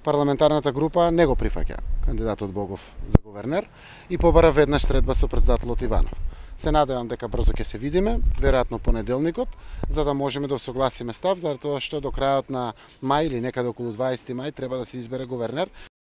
парламентарната група не го прифаќа кандидатот Богов за гувернер и побара веднаш средба со претседателот Иванов. Се надевам дека брзо ќе се видиме, веројатно понеделникот, за да можеме да согласиме став, затоа што до крајот на мај или некаде околу 20 мај треба да се избере гувернер.